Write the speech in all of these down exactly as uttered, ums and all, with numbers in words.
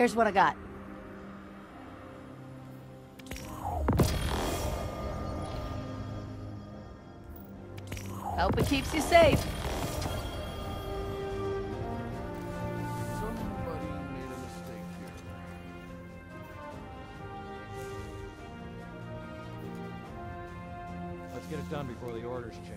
Here's what I got. Hope it keeps you safe. Somebody made a mistake here. Let's get it done before the orders change.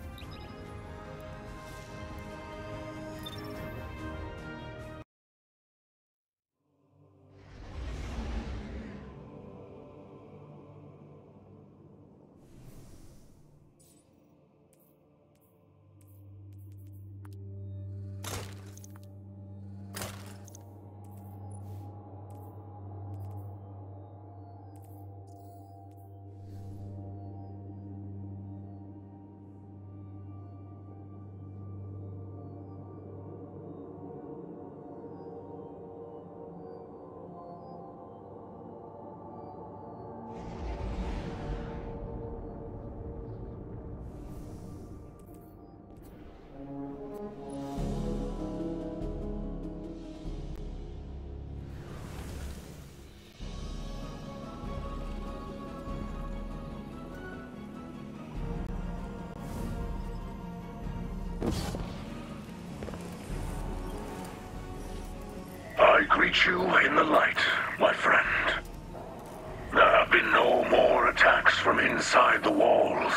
I greet you in the light, my friend. There have been no more attacks from inside the walls.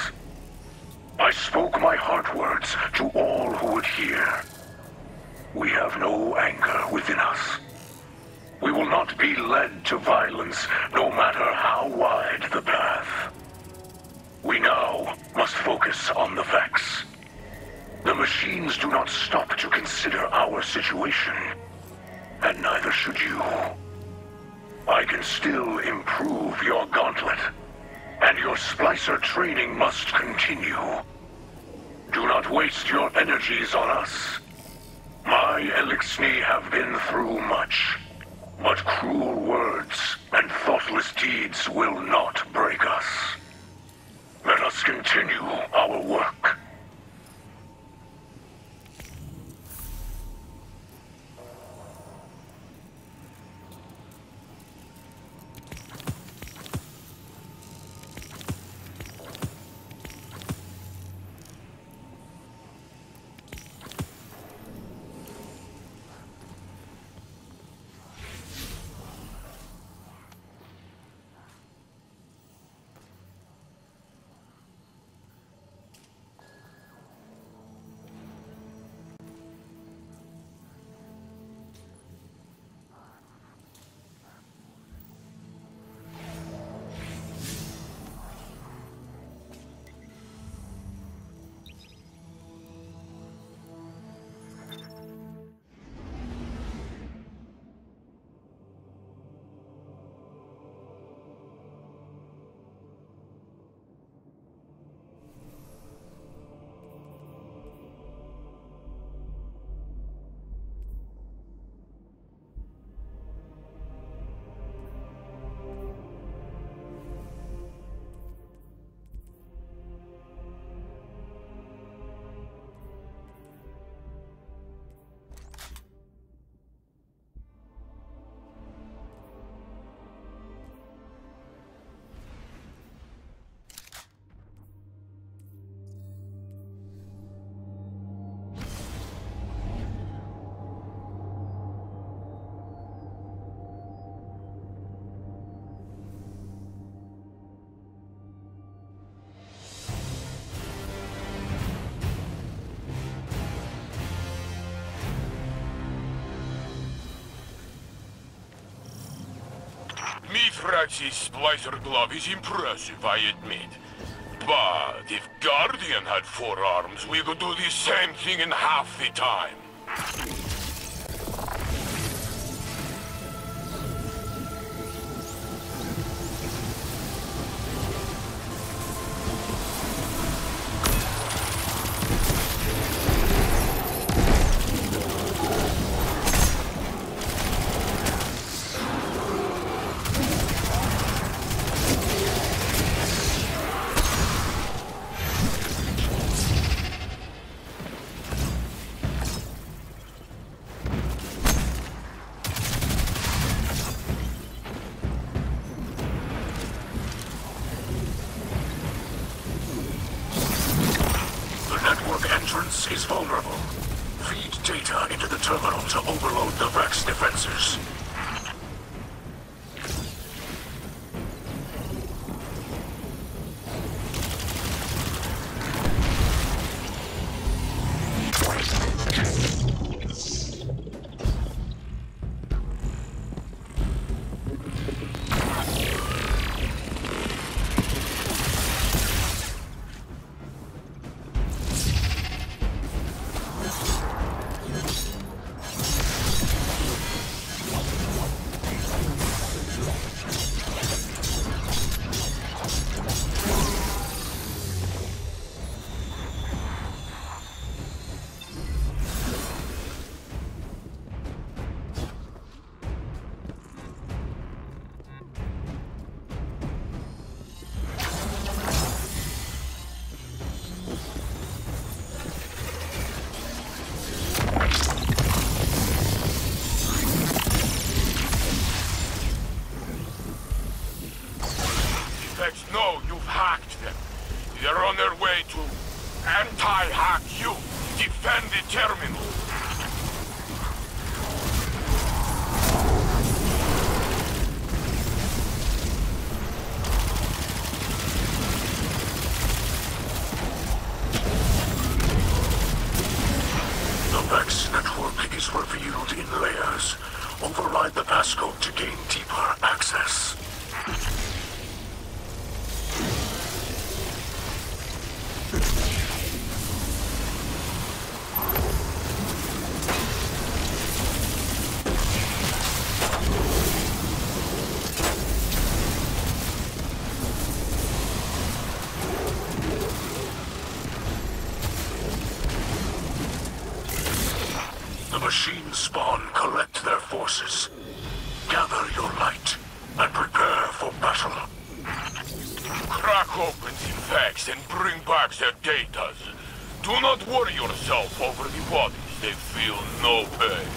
I spoke my heart words to all who would hear. We have no anger within us. We will not be led to violence, no matter how wide the path. We now must focus on the facts. The machines do not stop to consider our situation, and neither should you. I can still improve your gauntlet, and your splicer training must continue. Do not waste your energies on us. My Elixni have been through much, but cruel words and thoughtless deeds will not break us. Let us continue our work. Mithrax's splicer glove is impressive, I admit. But if Guardian had four arms, we could do the same thing in half the time. entrance is vulnerable. Feed data into the terminal to overload the Vex defenses. No, you've hacked them. They're on their way to anti-hack you. Defend the terminal. The Vex network is revealed in layers. Override the passcode to gain deeper access. The machines spawn collect their forces. Gather your light and prepare for battle. Crack open the Vex and bring back their data. Do not worry yourself over the bodies. They feel no pain.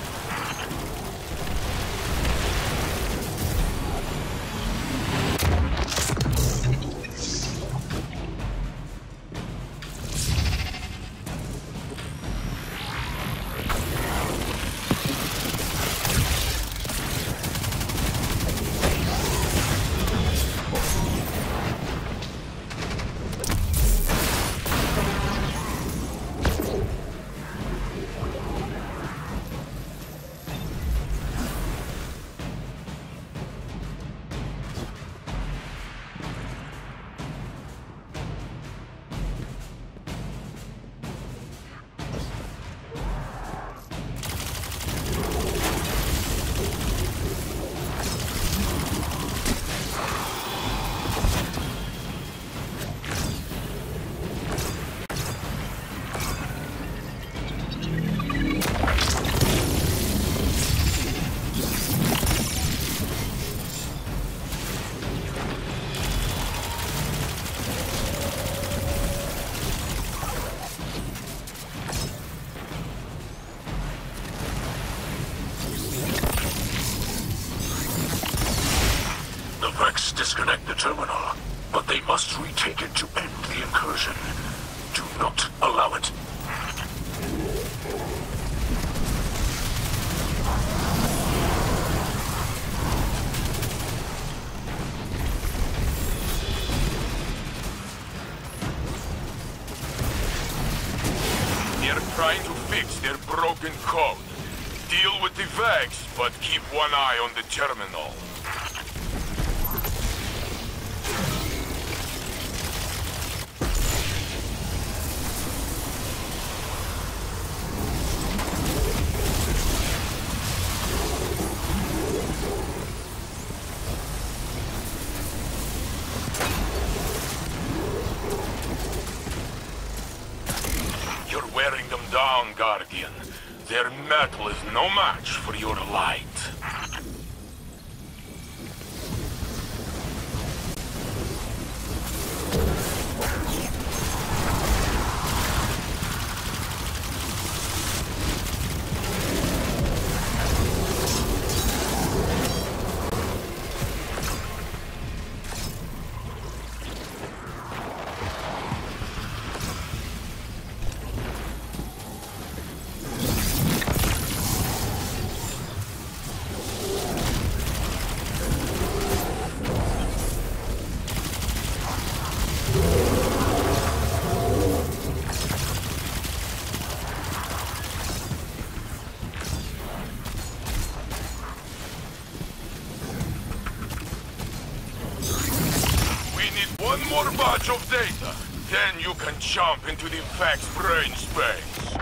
Disconnect the terminal, but they must retake it to end the incursion. Do not allow it. They're trying to fix their broken code. Deal with the Vex, but keep one eye on the terminal. You're wearing them down, Guardian. Their metal is no match for your light. much of data. Then you can jump into the Vex brain space.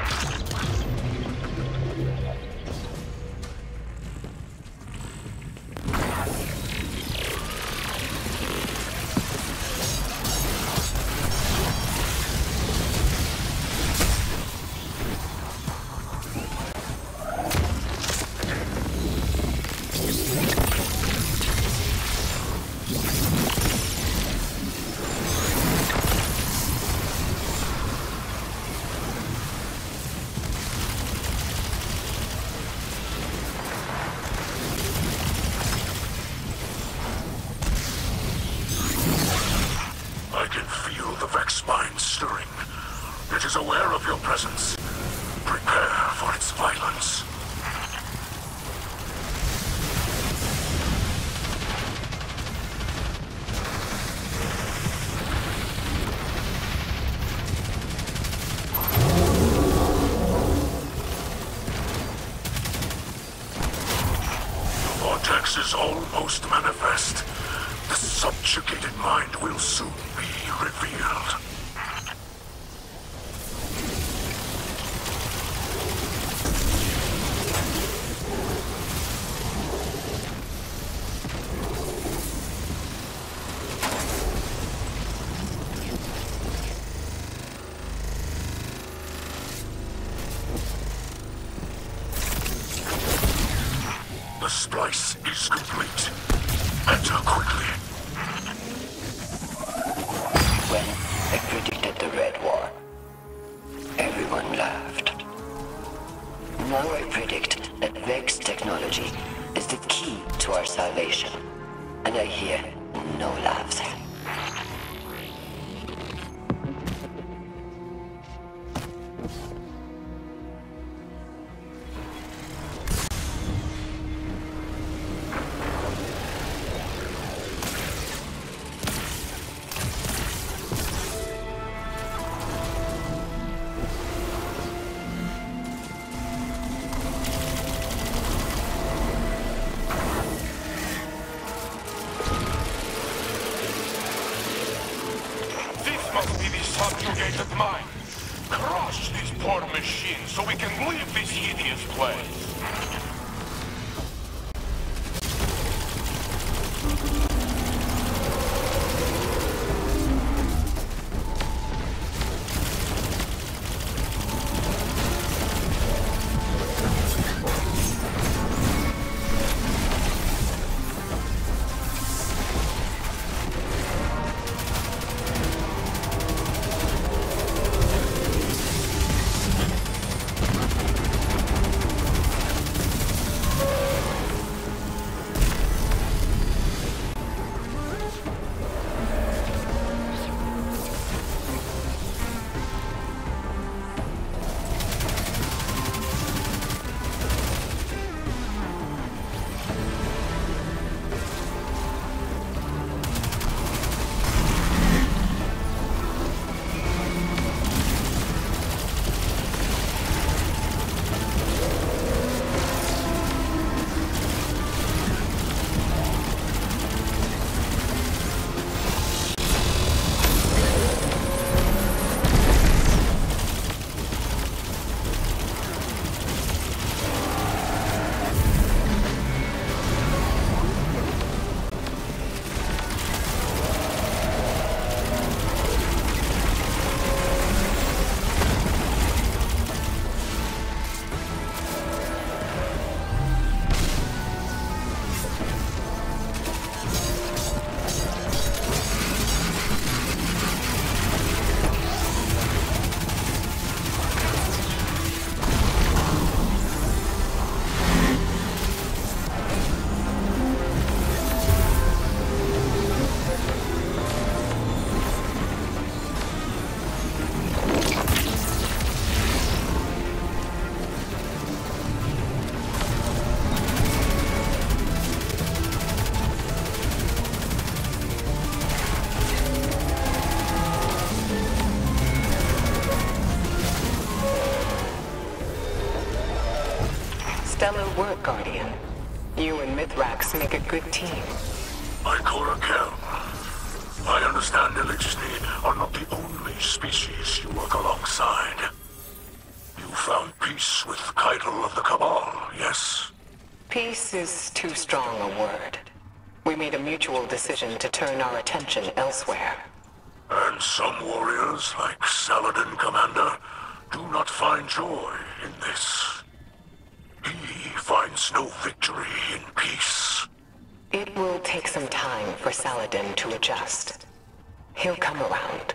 Is almost manifest. The subjugated mind will soon be revealed. The splice is complete. Enter quickly. When I predicted the Red War, everyone laughed. Now I predict that Vex technology is the key to our salvation. And I hear no laughs. Must be the subjugated mind. Crush these poor machines so we can leave this hideous place. Stellar work, Guardian. You and Mithrax make a good team. My Korakel. I understand Elichni are not the only species you work alongside. You found peace with Keitel of the Cabal, yes? Peace is too strong a word. We made a mutual decision to turn our attention elsewhere. And some warriors, like Saladin Commander, do not find joy in this. He finds no victory in peace. It will take some time for Saladin to adjust. He'll come around.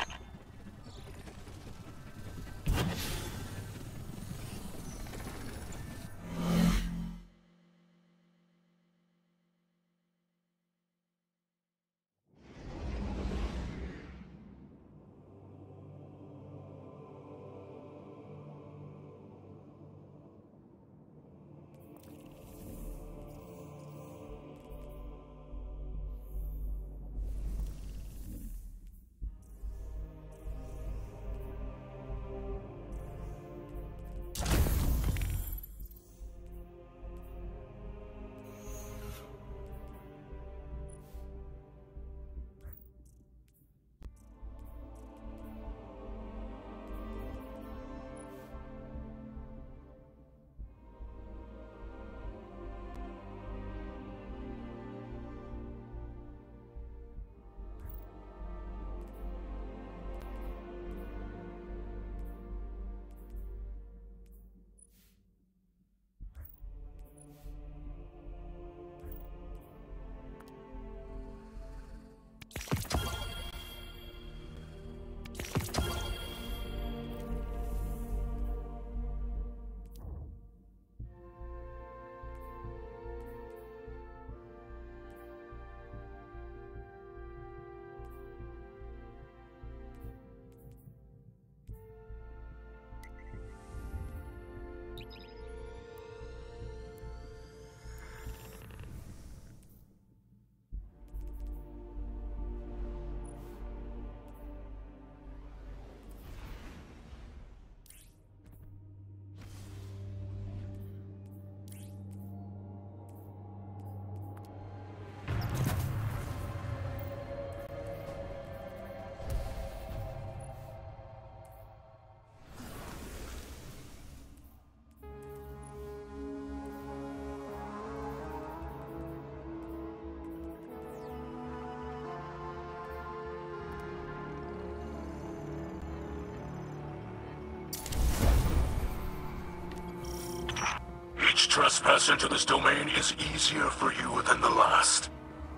Each trespass into this domain is easier for you than the last.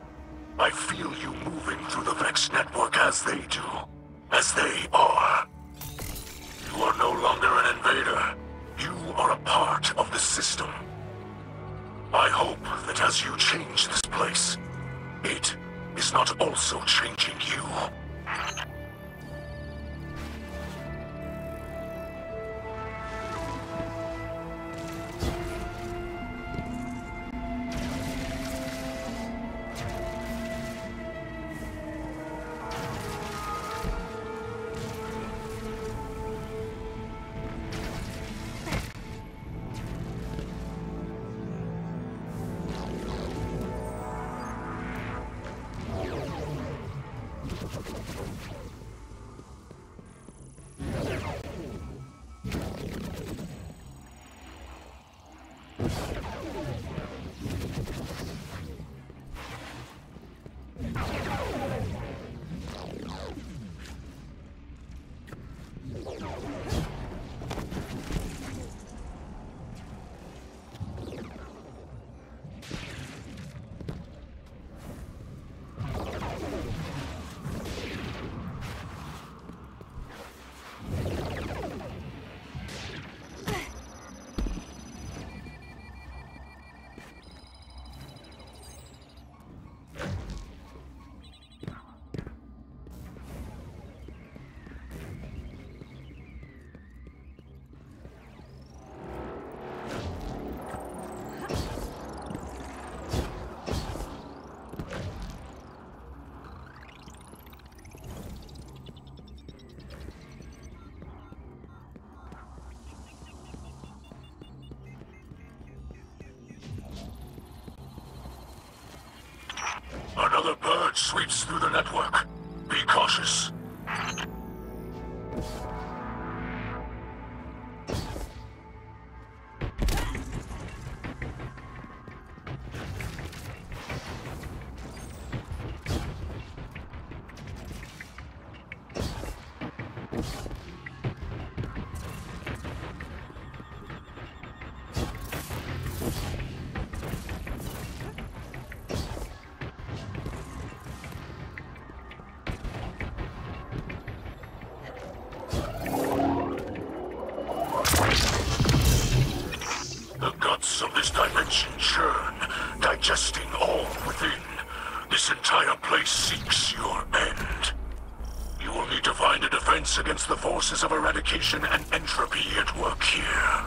I feel you moving through the Vex network as they do, as they are. You are no longer an invader. You are a part of the system. I hope that as you change this place, it is not also changing you. Another purge sweeps through the network. cautious. The guts of this dimension churn, digesting all within. This entire place seeks your end. You will need to find a defense against the forces of eradication and entropy at work here.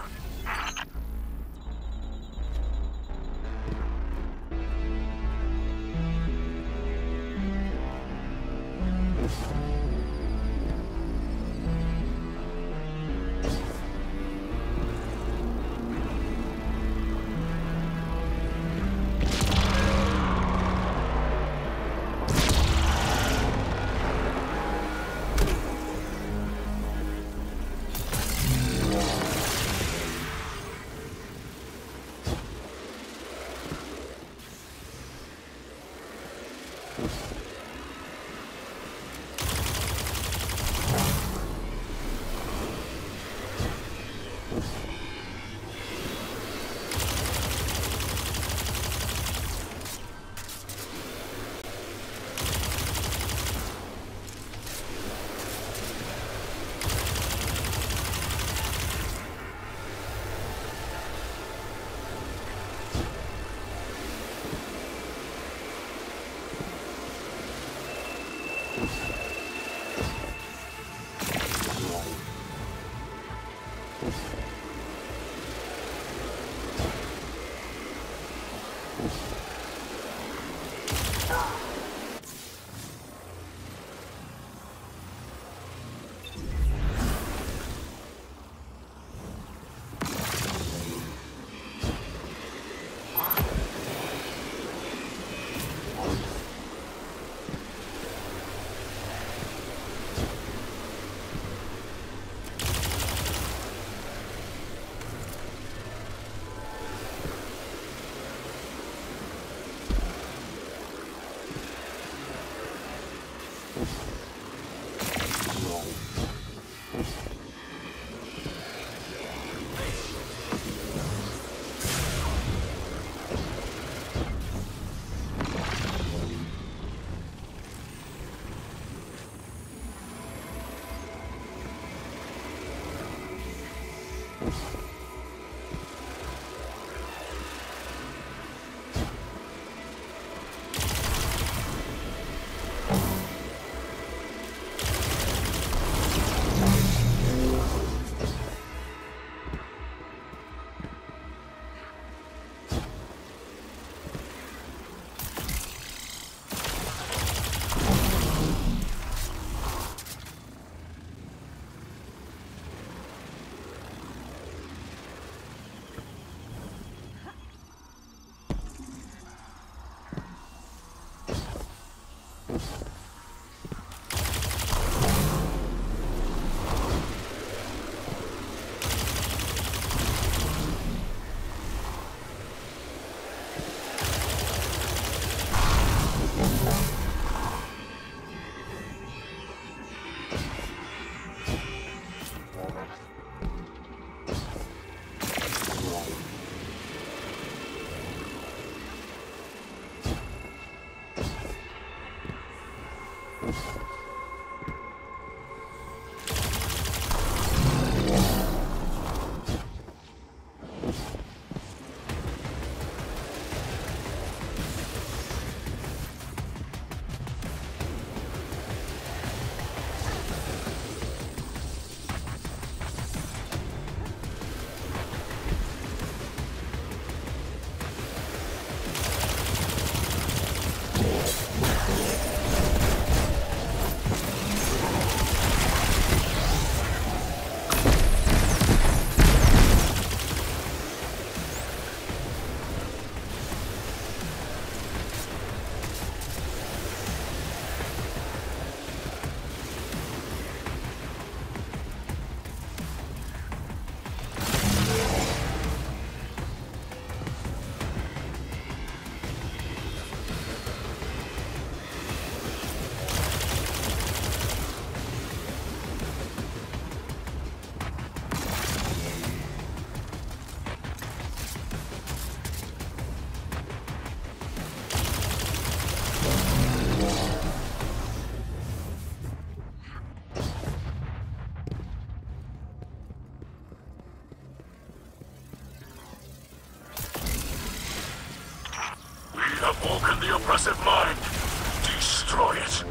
oppressive mind. Destroy it.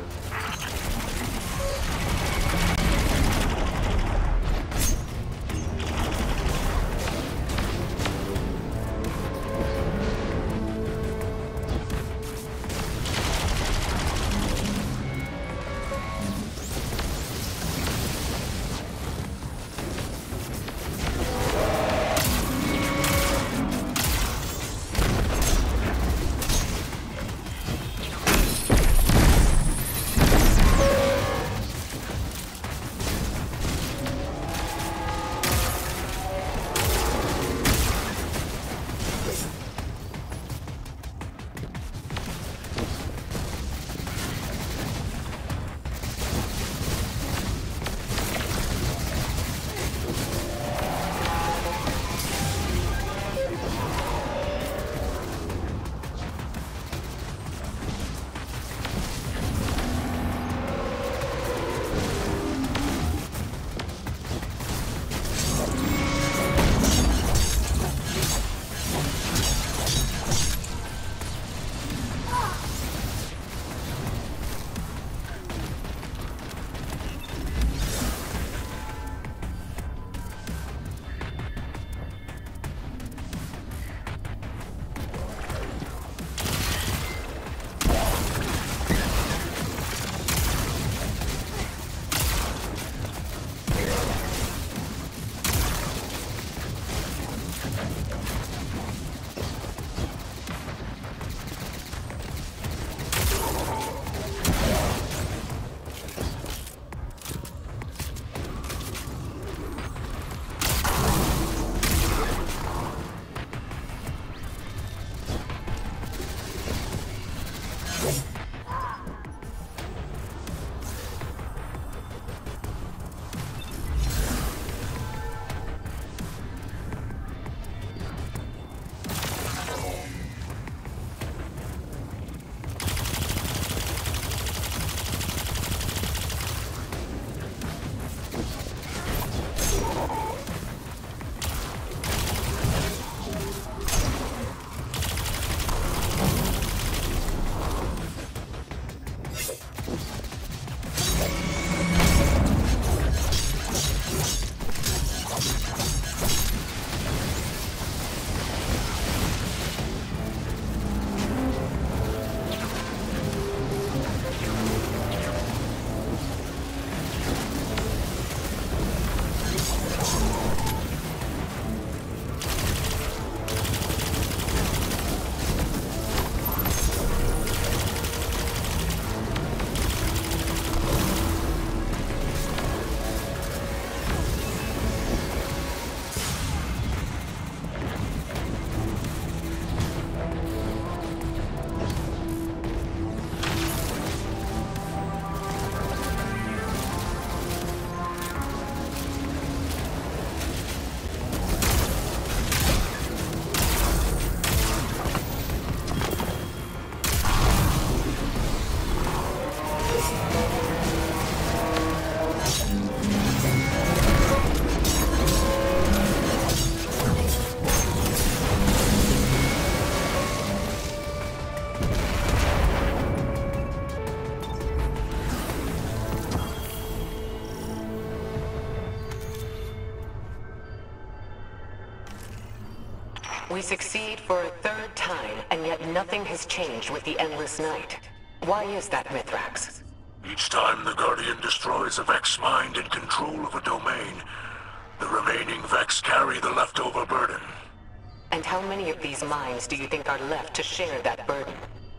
We succeed for a third time, and yet nothing has changed with the Endless Night. Why is that, Mithrax? Each time the Guardian destroys a Vex mind in control of a domain, the remaining Vex carry the leftover burden. And how many of these minds do you think are left to share that burden?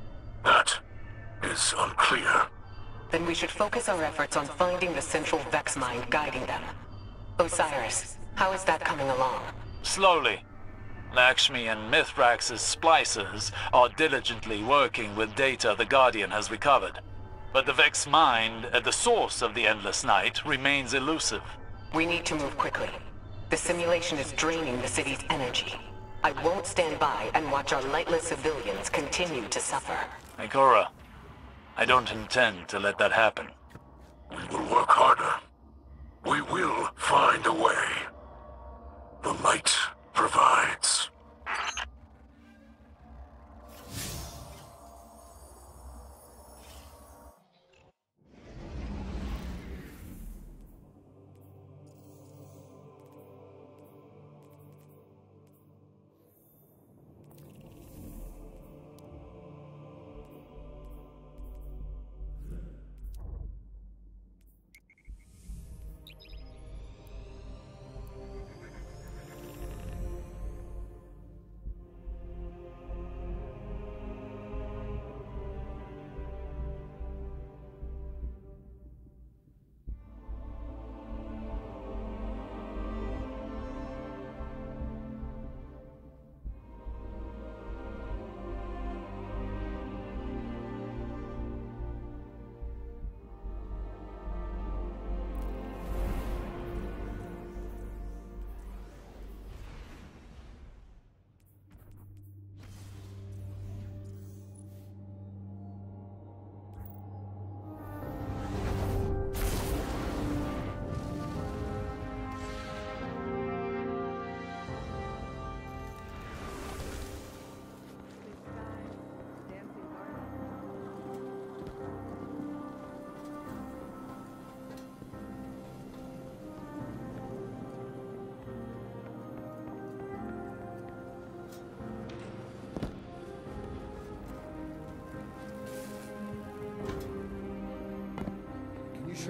That is unclear. Then we should focus our efforts on finding the central Vex mind guiding them. Osiris, how is that coming along? Slowly. Lakshmi and Mithrax's splicers are diligently working with data the Guardian has recovered. But the Vex mind, at the source of the Endless Night, remains elusive. We need to move quickly. The simulation is draining the city's energy. I won't stand by and watch our lightless civilians continue to suffer. Ikora, I don't intend to let that happen. We will work harder. We will find a way. The light provides.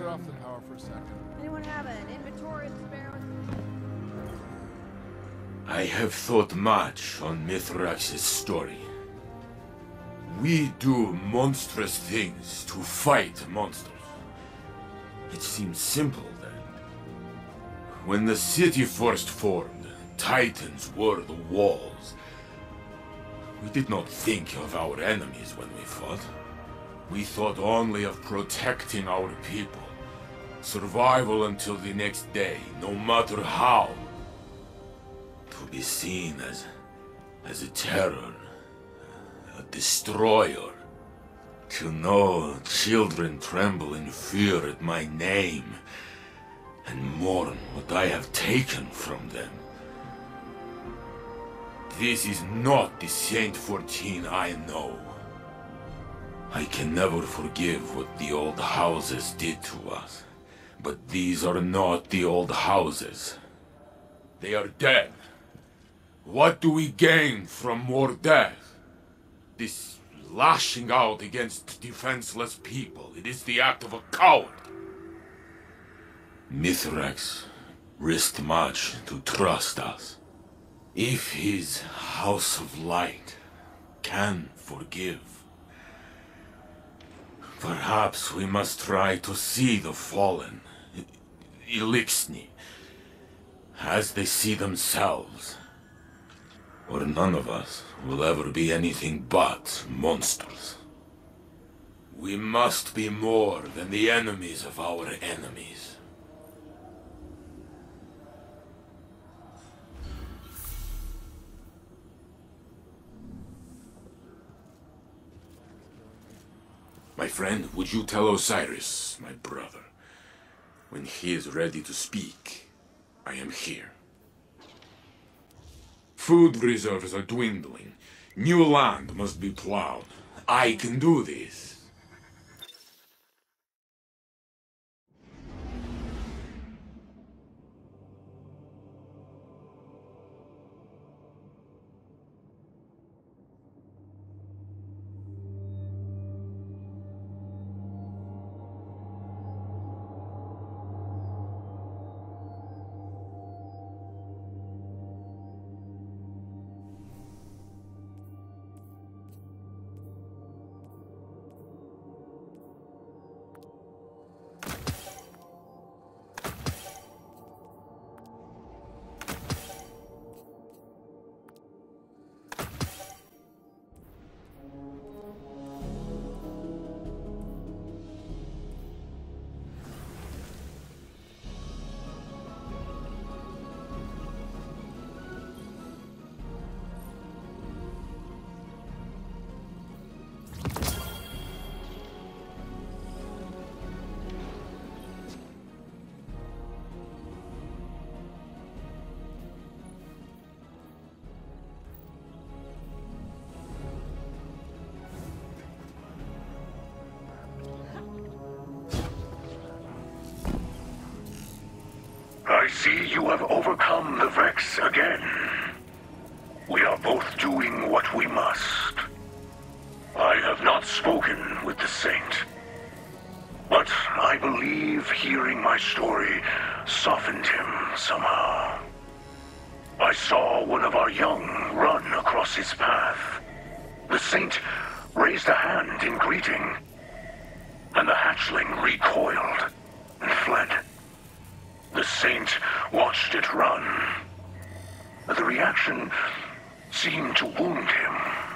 shut off the power for a second. Anyone have an inventory of spare? I have thought much on Mithrax's story. We do monstrous things to fight monsters. It seems simple then. When the city first formed, Titans were the walls. We did not think of our enemies when we fought. We thought only of protecting our people. Survival until the next day, no matter how. To be seen as, as a terror, a destroyer. To know children tremble in fear at my name, and mourn what I have taken from them. This is not the Saint fourteen I know. I can never forgive what the old houses did to us. But these are not the old houses. They are dead. What do we gain from more death? This lashing out against defenseless people, it is the act of a coward. Mithrax risked much to trust us. If his House of Light can forgive, perhaps we must try to see the fallen, Elixni, as they see themselves. Or none of us will ever be anything but monsters. We must be more than the enemies of our enemies. My friend, would you tell Osiris, my brother, when he is ready to speak, I am here. Food reserves are dwindling. New land must be plowed. I can do this. I see you have overcome the Vex again. We are both doing what we must. I have not spoken with the Saint, but I believe hearing my story softened him somehow. I saw one of our young run across his path. The Saint raised a hand in greeting, and the hatchling recoiled and fled. The Saint watched it run. The reaction seemed to wound him.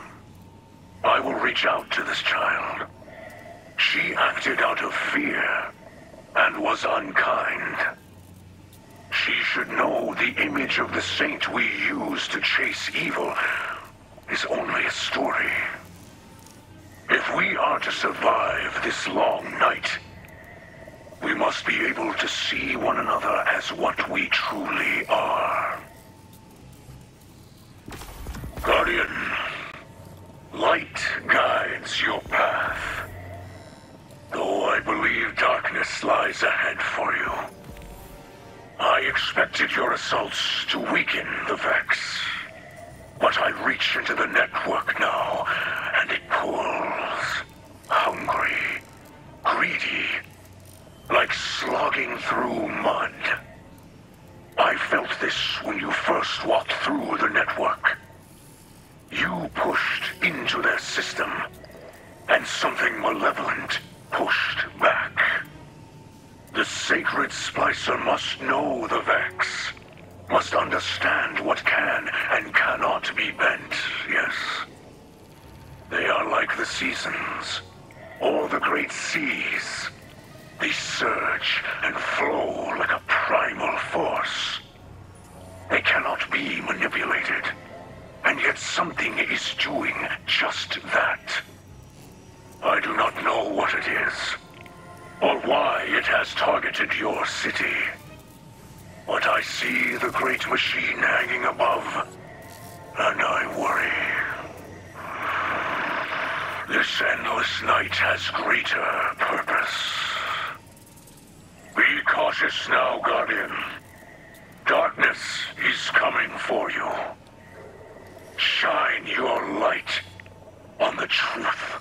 I will reach out to this child. She acted out of fear and was unkind. She should know the image of the Saint we use to chase evil is only a story. If we are to survive this long night, we must be able to see one another as what we truly are. Guardian, light guides your path. Though I believe darkness lies ahead for you. I expected your assaults to weaken the Vex. But I reach into the network now, and it pulls. Hungry, greedy, like slogging through mud. I felt this when you first walked through the network. You pushed into their system, and something malevolent pushed back. The sacred splicer must know the Vex, must understand what can and cannot be bent, yes. They are like the seasons, or the great seas. They surge and flow like a primal force. They cannot be manipulated, and yet something is doing just that. I do not know what it is, or why it has targeted your city. But I see the great machine hanging above, and I worry. This endless night has greater purpose. Be cautious now, Guardian. Darkness is coming for you. Shine your light on the truth.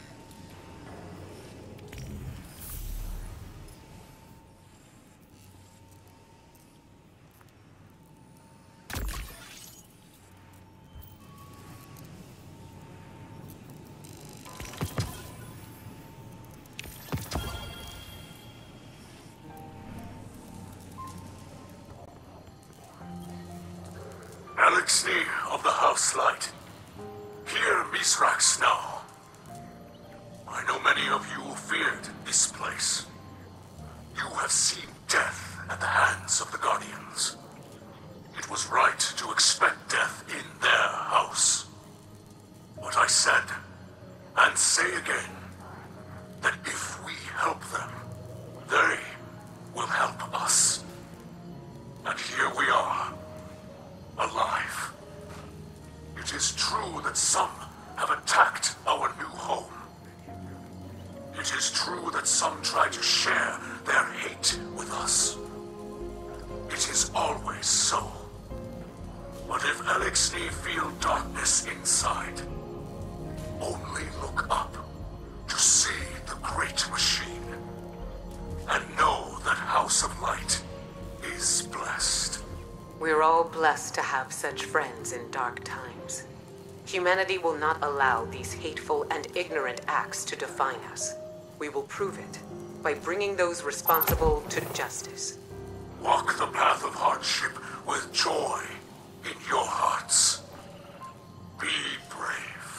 Elixir of the House Light. Hear Mithrax now. I know many of you feared this place. You have seen death at the hands of the Guardians. It was right to expect death in their house. But I said, and say again, that if we help them, they will help us. And here we are. Alive. It is true that some have attacked our new home. It is true that some try to share their hate with us. It is always so. But if Elixir feel darkness inside, only look up to see the great machine, and know that House of Light is blessed. We're all blessed to have such friends in dark times. Humanity will not allow these hateful and ignorant acts to define us. We will prove it by bringing those responsible to justice. Walk the path of hardship with joy in your hearts. Be brave.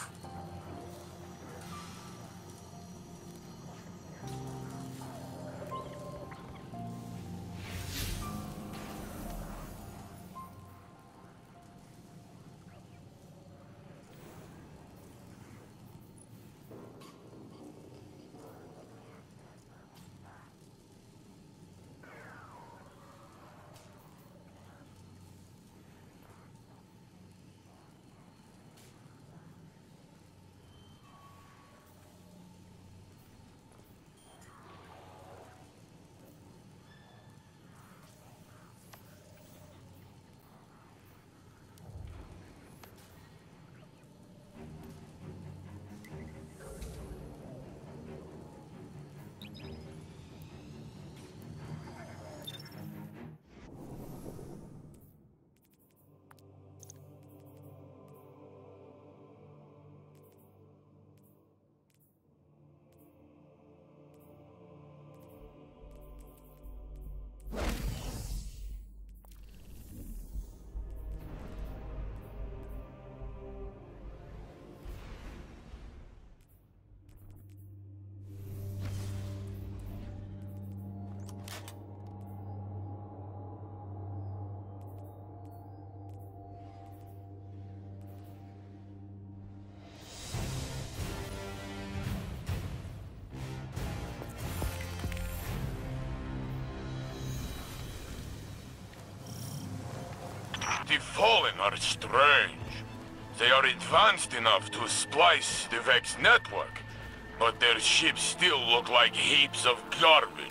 The Fallen are strange. They are advanced enough to splice the Vex network, but their ships still look like heaps of garbage.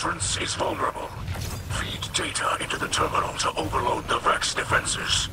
entrance is vulnerable. Feed data into the terminal to overload the Vex defenses.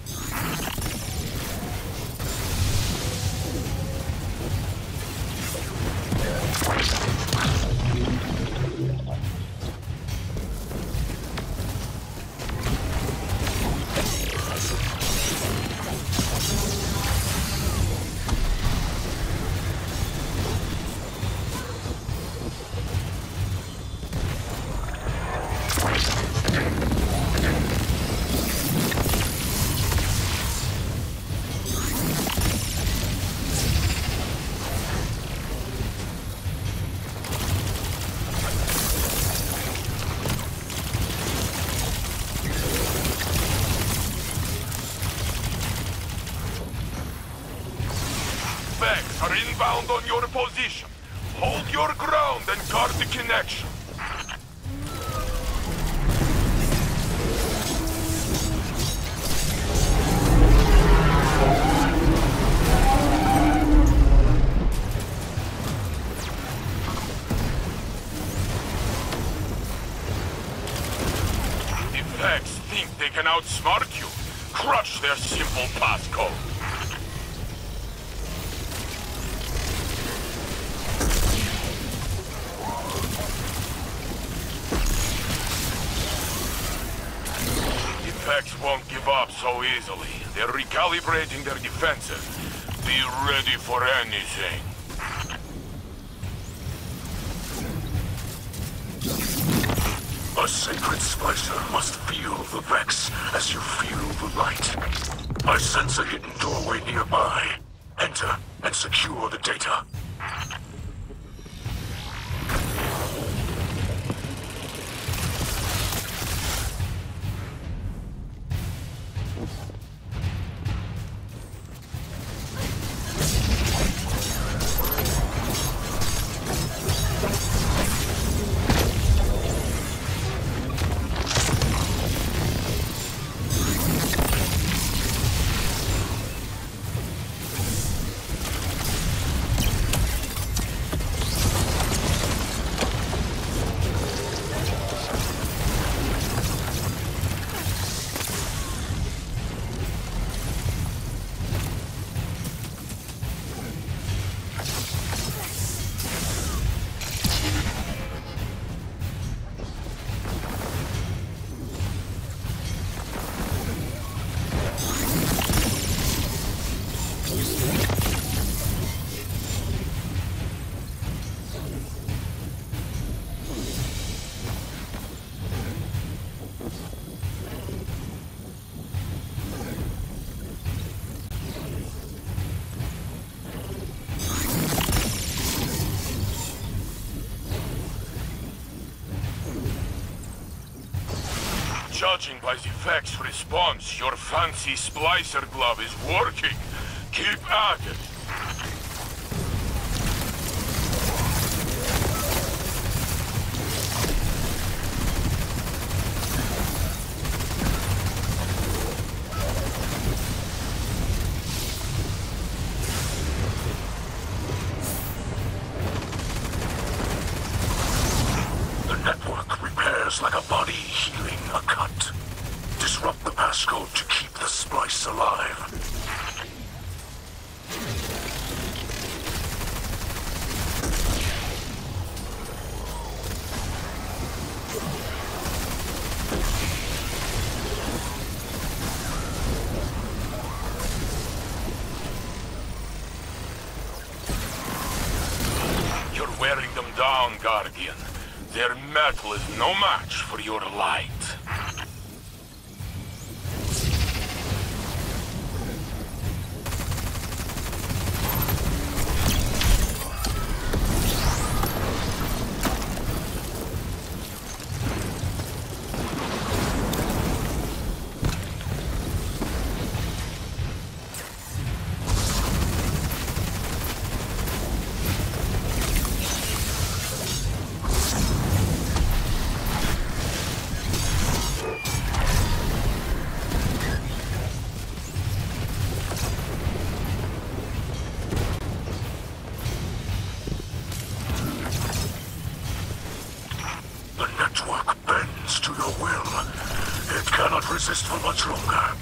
Vex are inbound on your position. Hold your ground and guard the connection. The Vex think they can outsmart you. Crush their simple passcode. Vex won't give up so easily. They're recalibrating their defenses. Be ready for anything. A sacred splicer must feel the Vex as you feel the light. I sense a hidden doorway nearby. Enter and secure the data. Judging by the Vex response, your fancy splicer glove is working. Keep at it. The network repairs like a body healing a cut. Disrupt the passcode to keep the splice alive. You're wearing them down, Guardian. Their metal is no match for your light. much longer.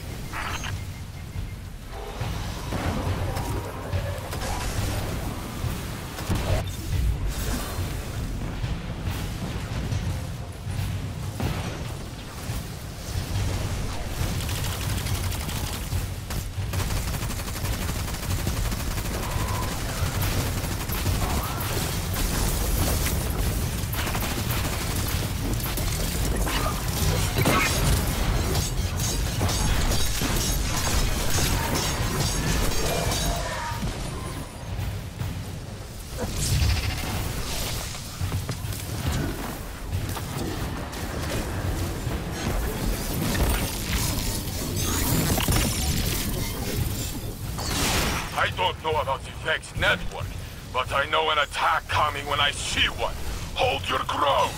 I don't know about the Vex network, but I know an attack coming when I see one. Hold your ground!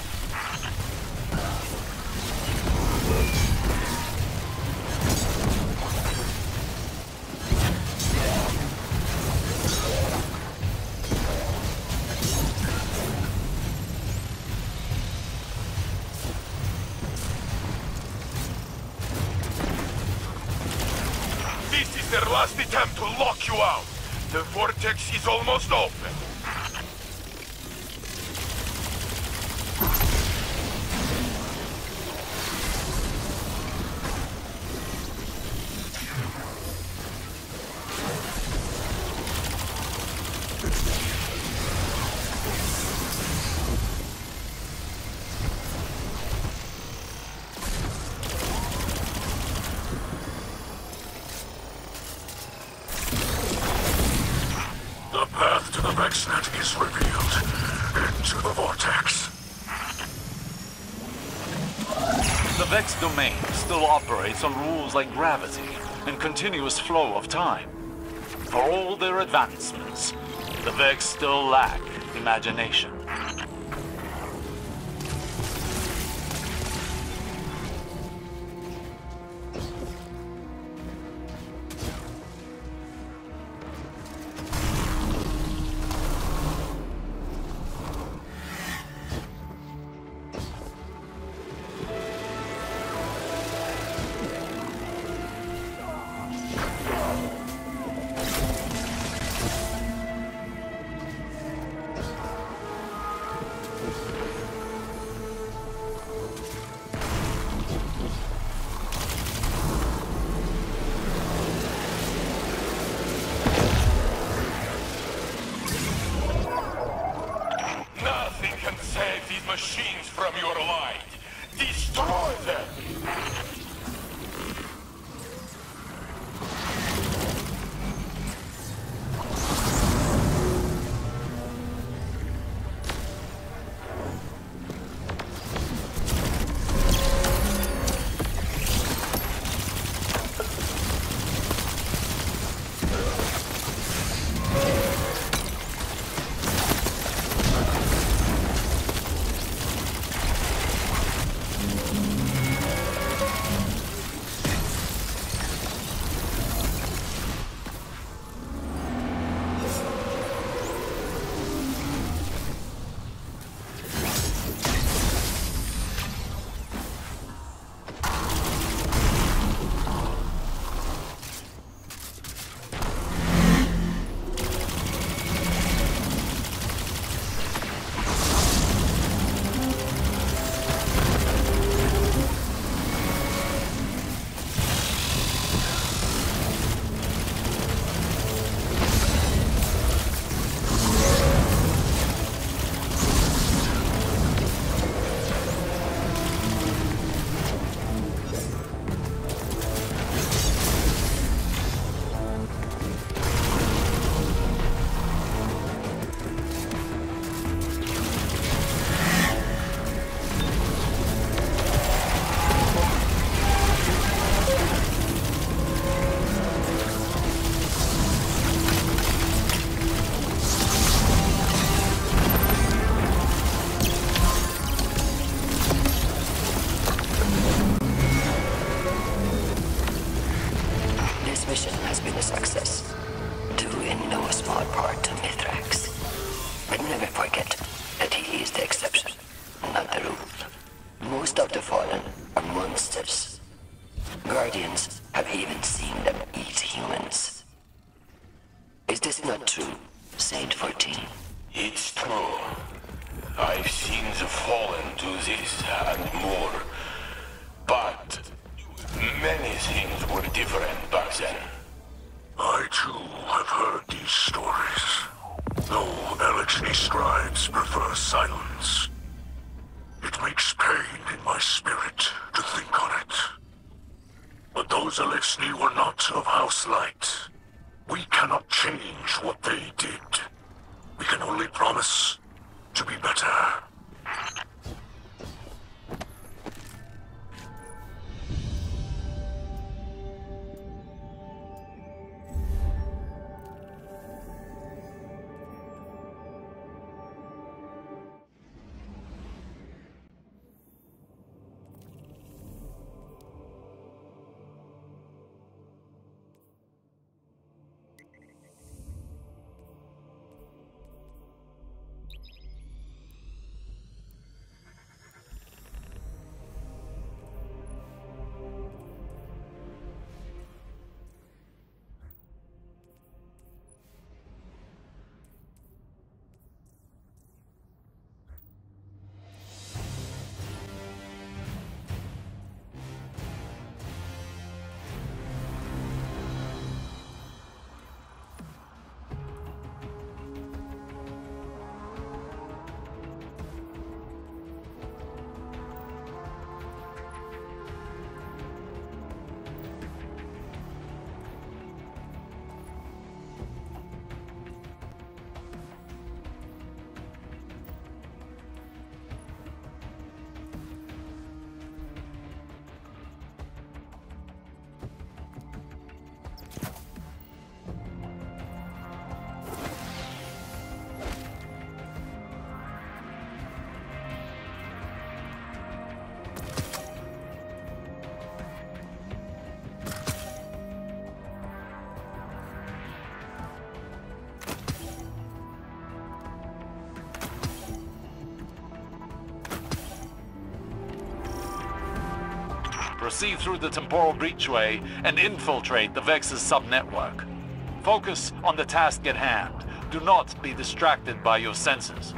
This is their last attempt to lock you out. The vortex is almost open. The path to the VexNet is revealed. Into the vortex. The Vex domain still operates on rules like gravity and continuous flow of time. For all their advancements, the Vex still lack imagination. this not true, Saint fourteen? It's true. I've seen the Fallen do this and more. But many things were different back then. I too have heard these stories. Though Elixir scribes prefer silence. It makes pain in my spirit to think on it. But those Elixir were not of House Light. We cannot change what they did. We can only promise to be better. Proceed through the temporal breachway and infiltrate the Vex's subnetwork. Focus on the task at hand. Do not be distracted by your senses.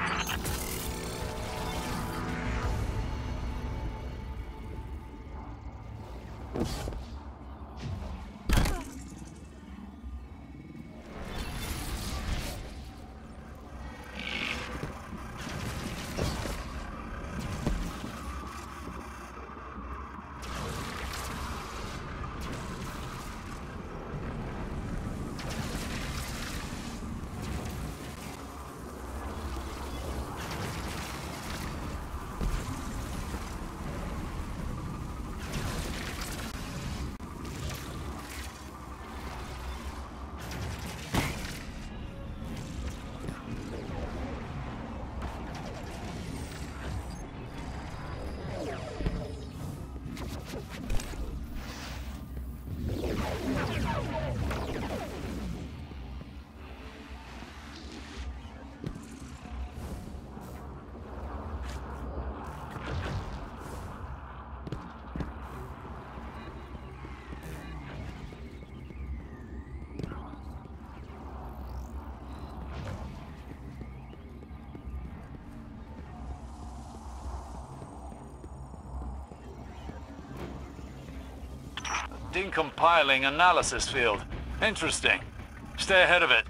Decompiling analysis field. Interesting. Stay ahead of it.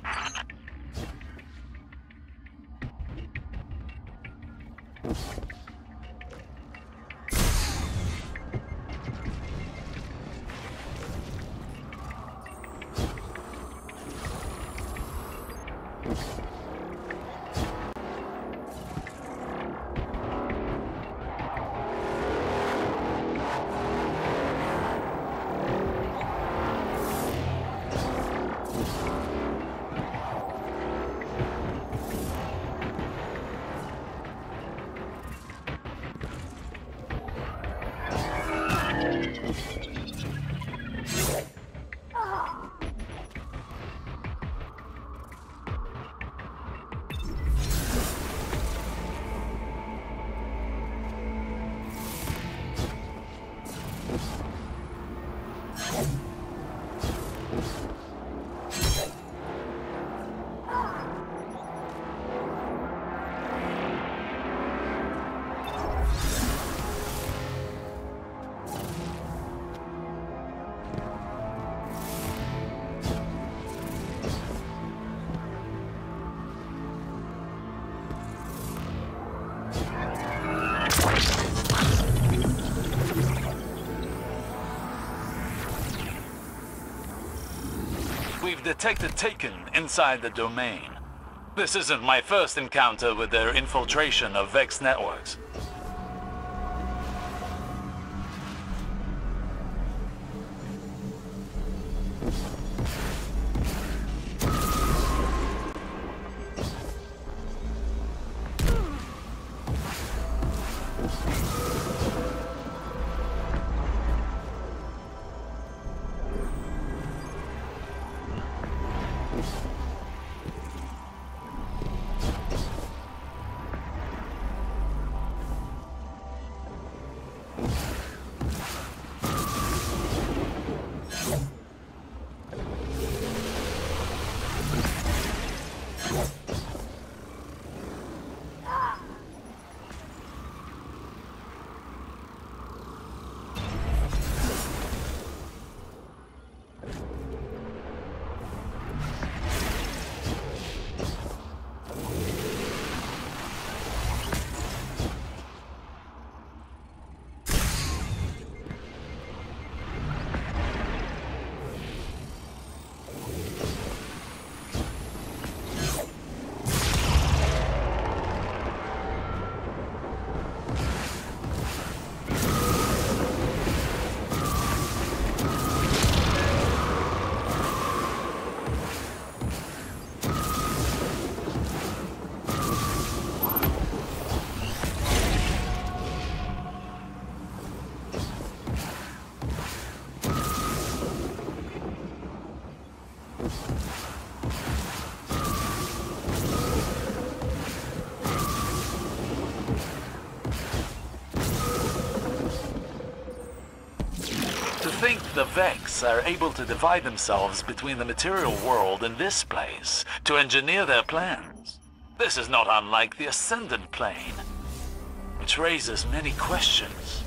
I've detected Taken inside the domain. This isn't my first encounter with their infiltration of Vex networks. To think the Vex are able to divide themselves between the material world and this place to engineer their plans. This is not unlike the Ascendant Plane, which raises many questions.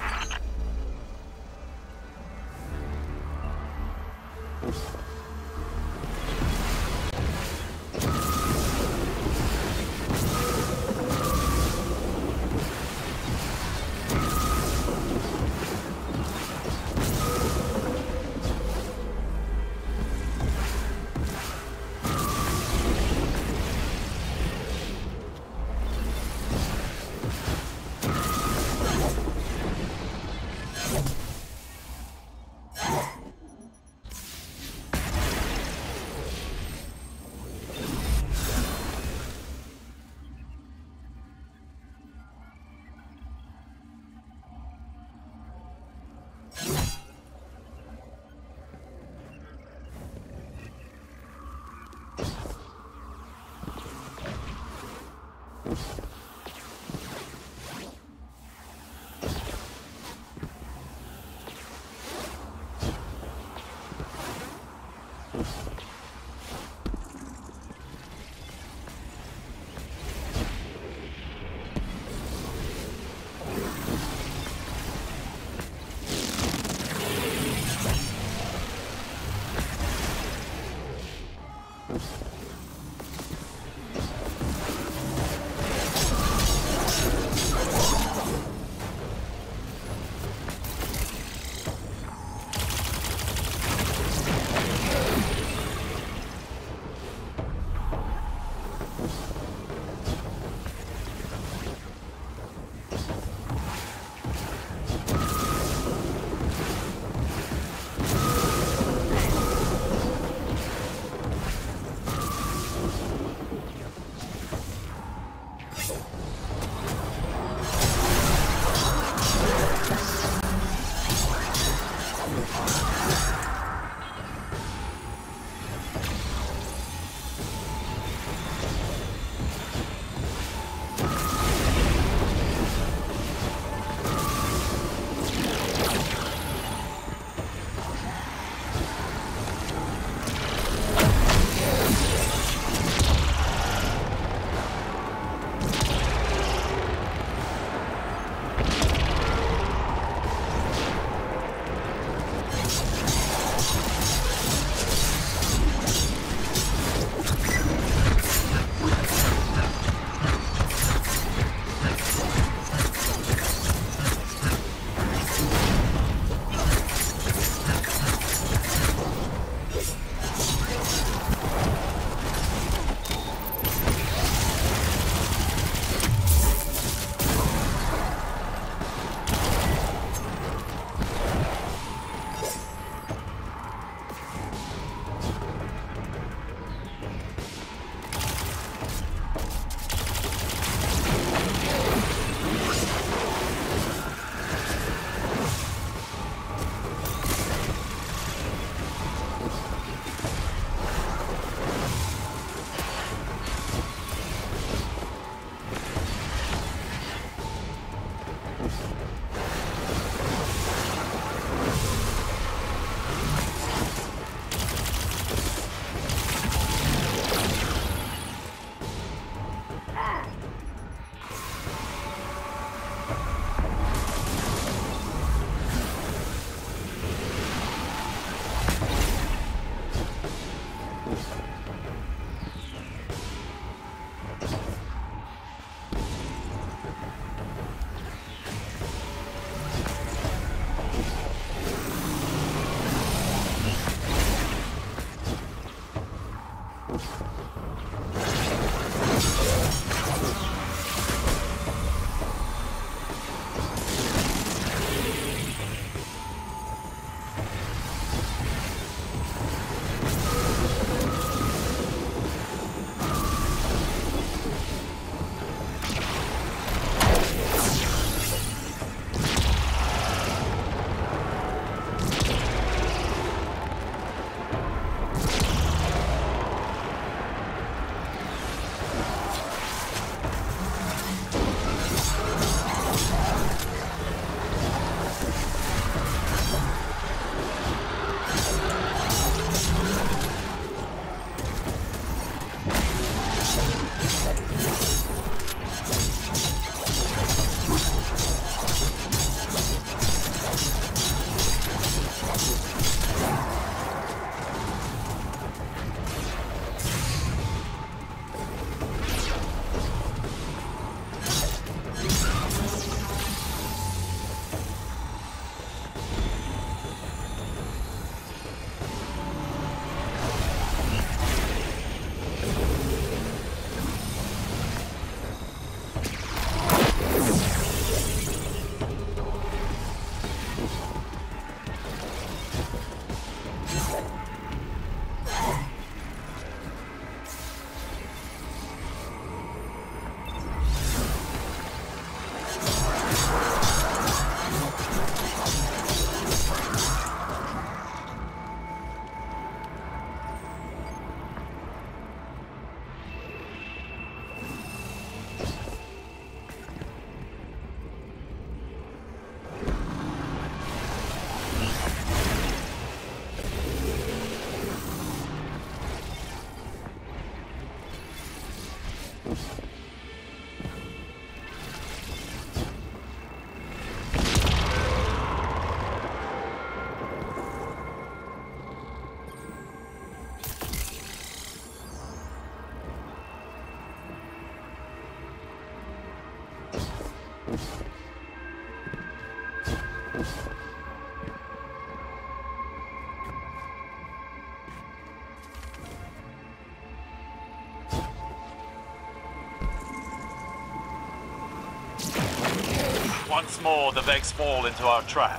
Once more, the Vex fall into our trap.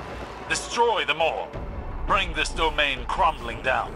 Destroy them all. Bring this domain crumbling down.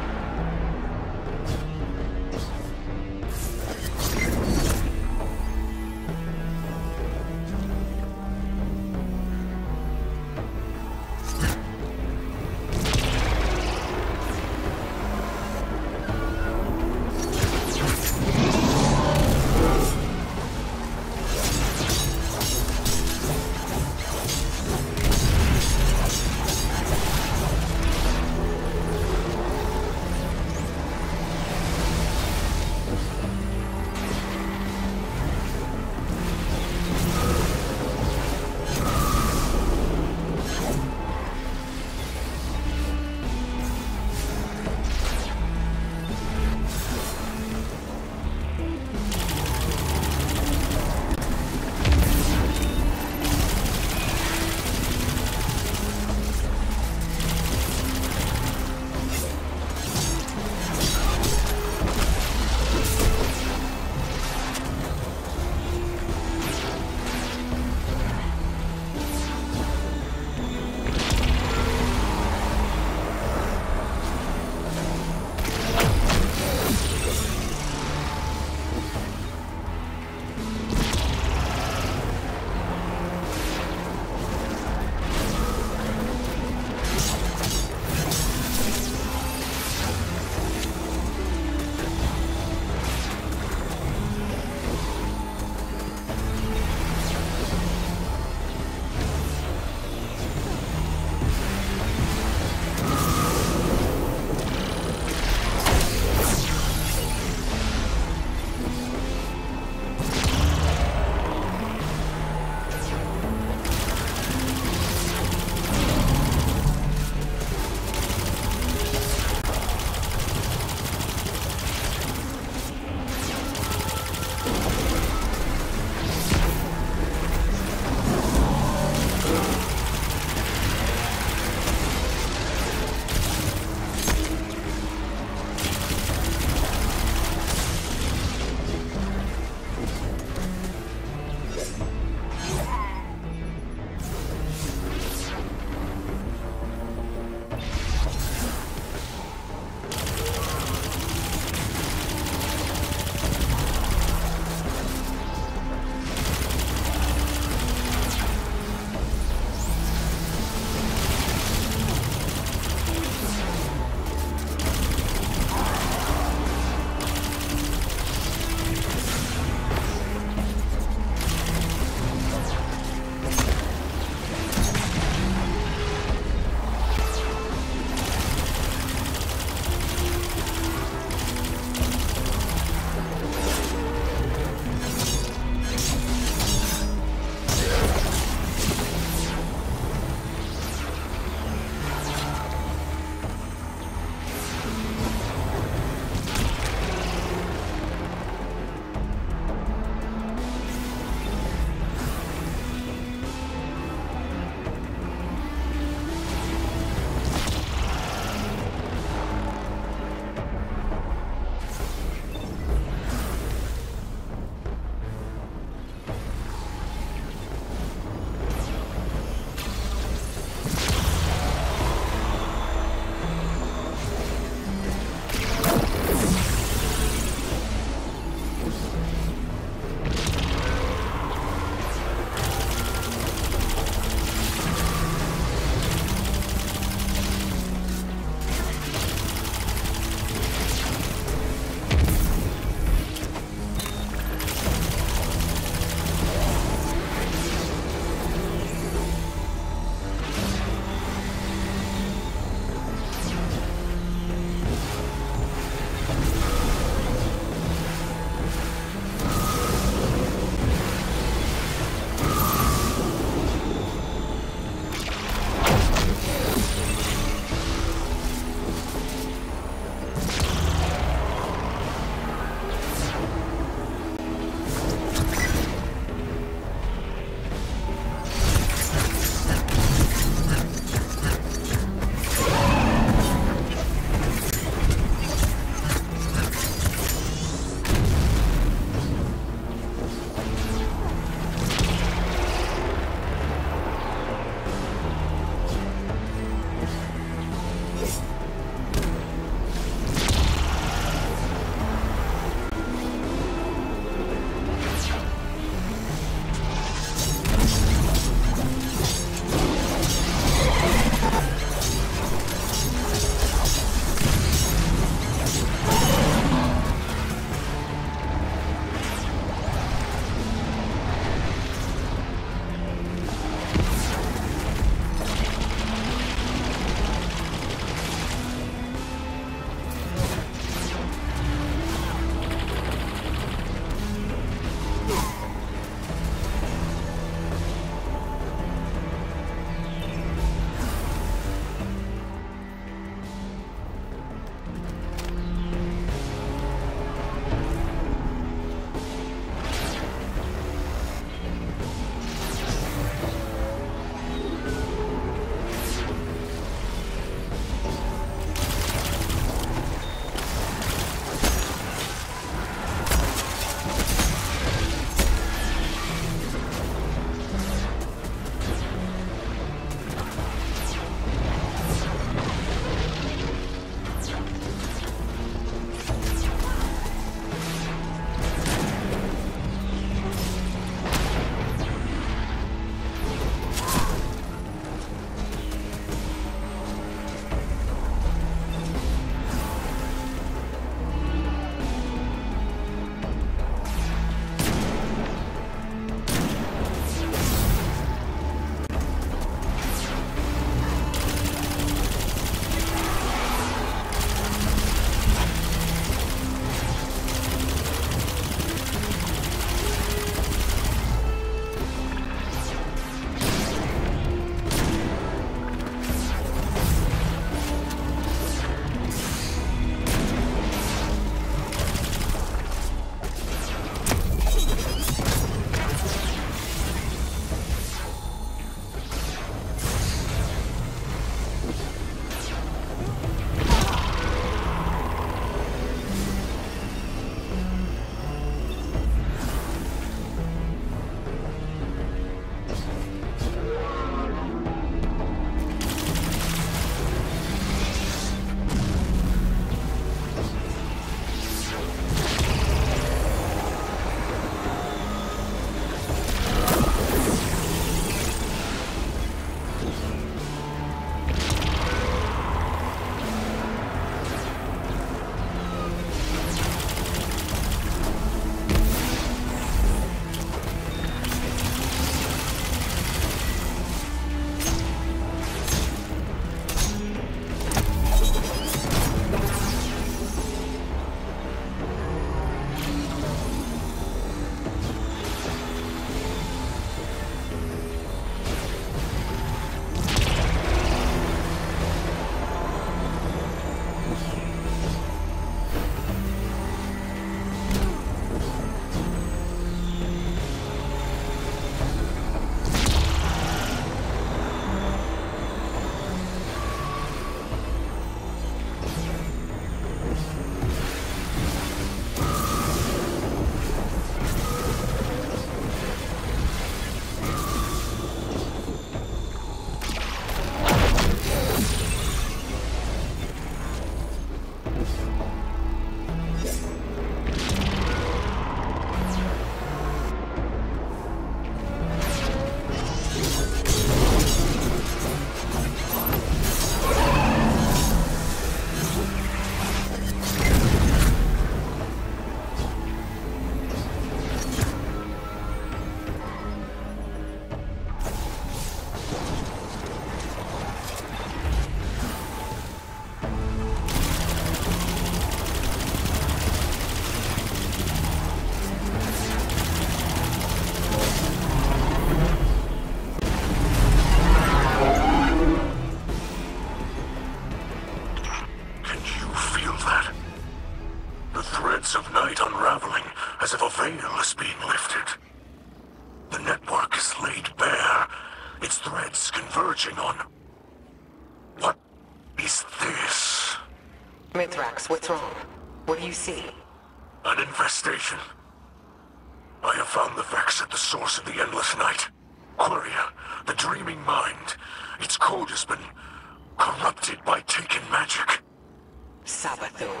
night unraveling as if a veil is being lifted. The network is laid bare, its threads converging on... What is this? Mithrax, what's wrong? What do you see? An infestation. I have found the Vex at the source of the Endless Night. Quria, the dreaming mind. Its code has been corrupted by taken magic. Savathun.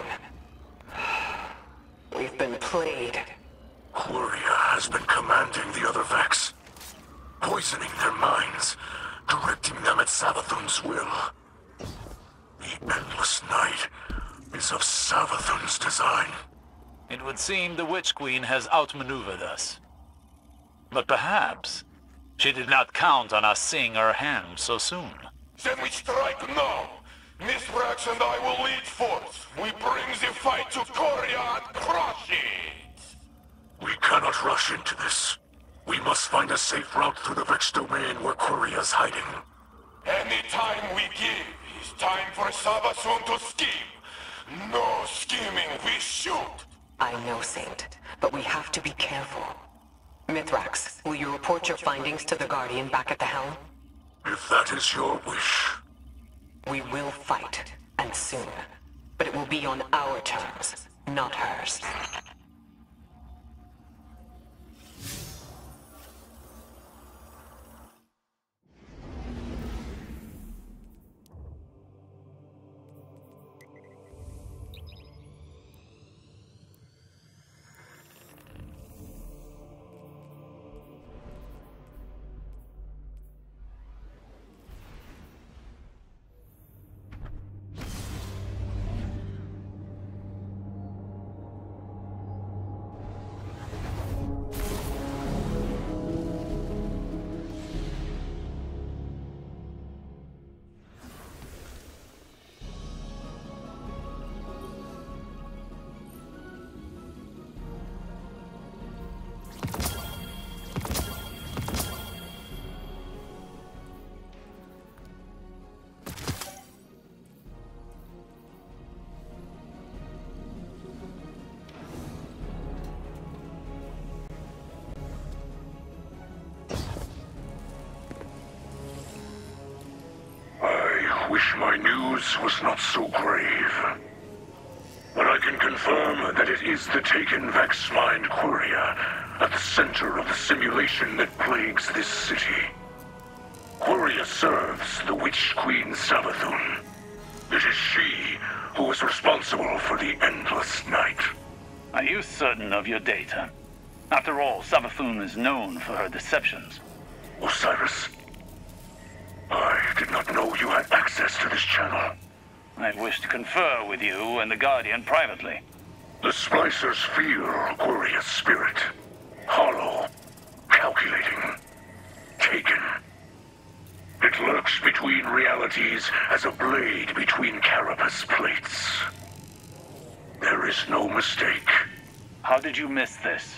We've been played. Quria has been commanding the other Vex, poisoning their minds, directing them at Savathun's will. The Endless Night is of Savathun's design. It would seem the Witch Queen has outmaneuvered us. But perhaps she did not count on us seeing her hand so soon. Then we strike now! Mithrax and I will lead forth. We bring the fight to Korea and crush it! We cannot rush into this. We must find a safe route through the Vex domain where Quiria's hiding. Any time we give is time for Savathun to scheme. No scheming, we shoot! I know, Saint, but we have to be careful. Mithrax, will you report your findings to the Guardian back at the helm? If that is your wish. We will fight, and soon. But it will be on our terms, not hers. Wish my news was not so grave. But I can confirm that it is the taken Vex mind Quria at the center of the simulation that plagues this city. Quria serves the Witch Queen Savathun. It is she who is responsible for the Endless Night. Are you certain of your data? After all, Savathun is known for her deceptions. Osiris, I did not know you had access to this channel. I wish to confer with you and the Guardian privately. The splicers feel Quiria's spirit. Hollow, calculating, taken. It lurks between realities as a blade between carapace plates. There is no mistake. How did you miss this?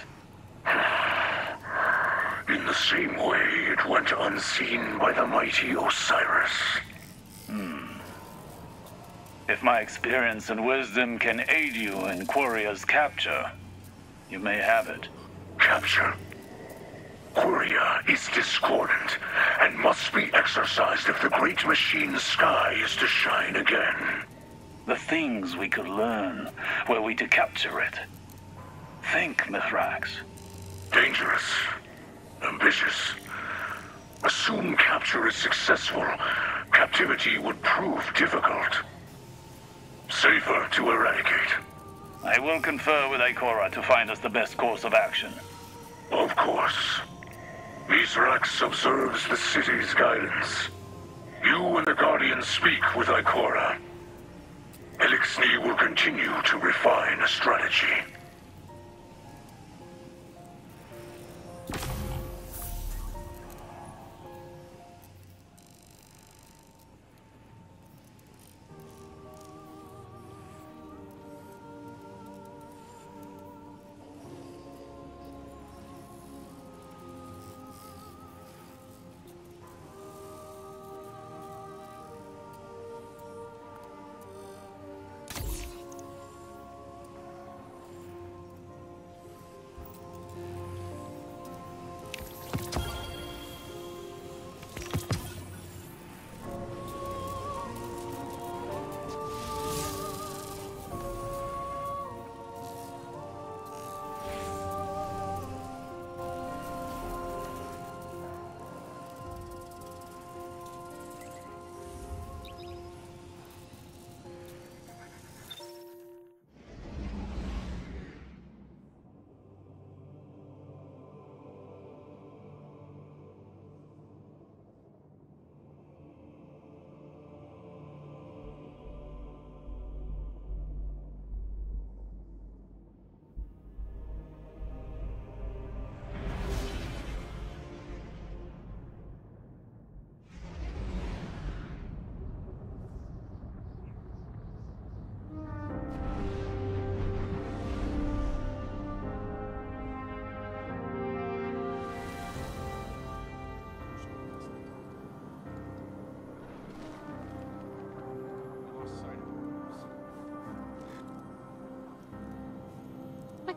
In the same way it went unseen by the mighty Osiris. Hmm. If my experience and wisdom can aid you in Quiria's capture, you may have it. Capture? Quria is discordant and must be exorcised if the great machine's sky is to shine again. The things we could learn were we to capture it. Think, Mithrax. Dangerous. Ambitious. Assume capture is successful, captivity would prove difficult. Safer to eradicate. I will confer with Ikora to find us the best course of action. Of course. Mithrax observes the city's guidance. You and the Guardian speak with Ikora. Elixni will continue to refine a strategy.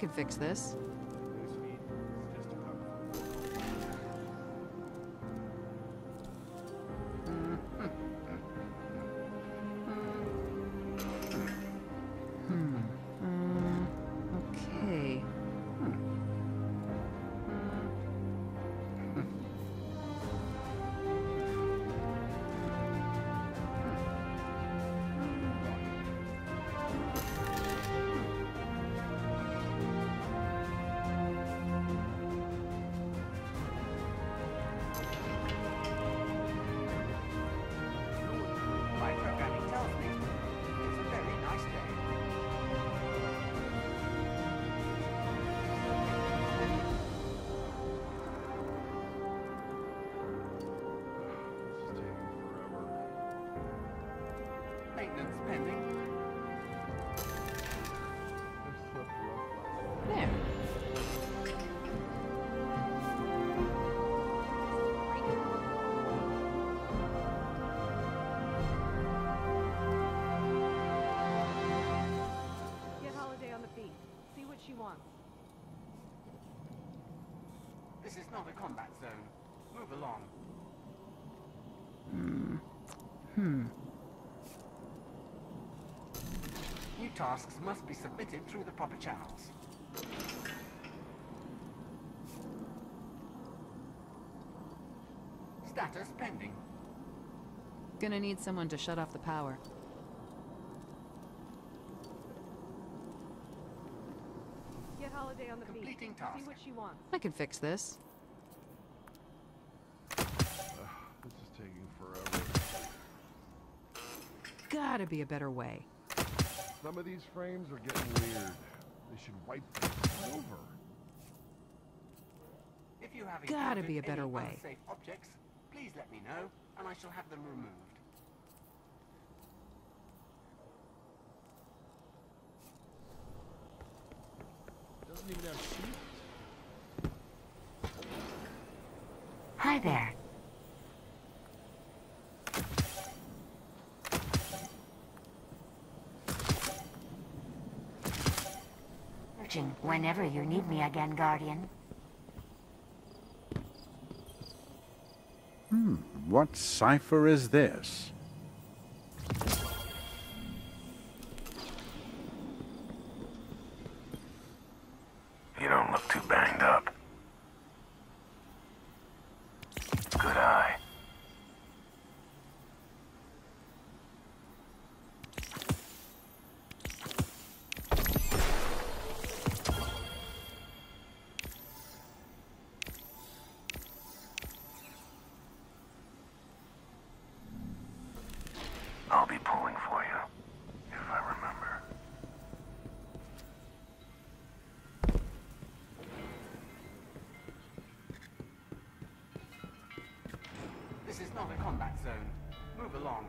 could fix this. Maintenance pending. There. Get Holiday on the beat. See what she wants. This is not a combat zone. Move along. Hmm. Hmm. New tasks must be submitted through the proper channels. Status pending. Gonna need someone to shut off the power. Get Holiday on the Completing beat. task. See what she wants. I could fix this. This is taking forever. Gotta be a better way. Some of these frames are getting weird. They should wipe them over. If you have Gotta encountered be a better any way. unsafe objects, please let me know, and I shall have them removed. Doesn't even have seats. Hi there. Searching whenever you need me again, Guardian. Hmm, what cipher is this? You don't look too banged up. Good eye. I'll be pulling for you, if I remember. This is not a combat zone. Move along.